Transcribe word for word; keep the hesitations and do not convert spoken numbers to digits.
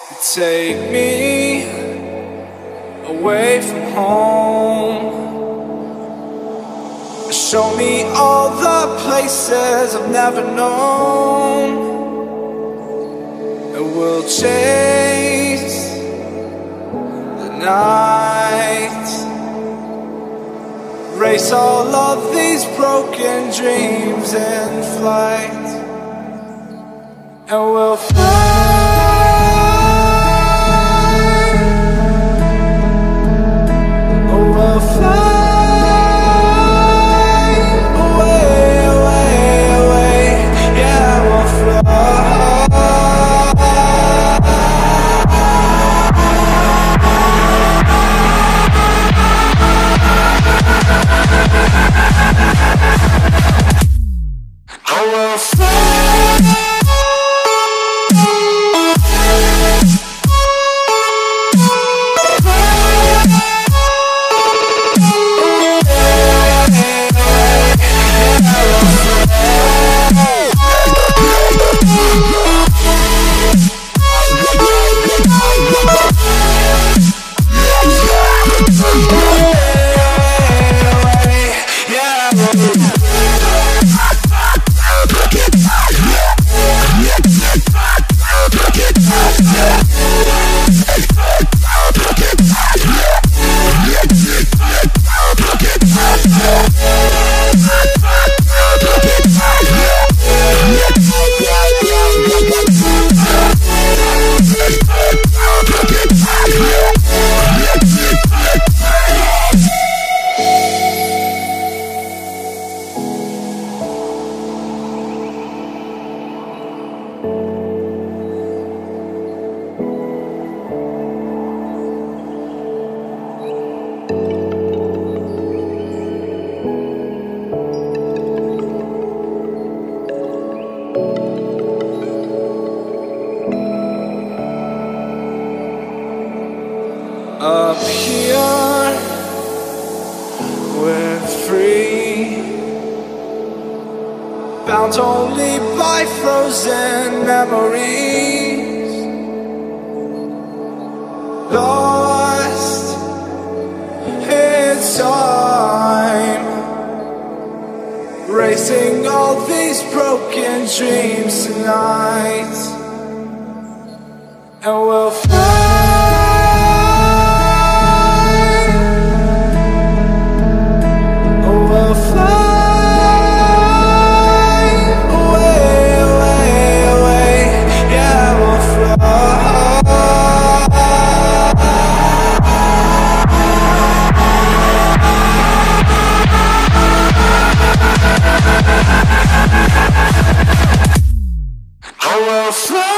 Take me away from home. Show me all the places I've never known, and we'll chase the night, race all of these broken dreams in flight, and we'll fly. We'll fly away, away, away. Yeah, we'll fly. Oh, we'll fly. Up here, we're free, bound only by frozen memories, lost in time, racing all these broken dreams tonight, and we'll fly. I will fly.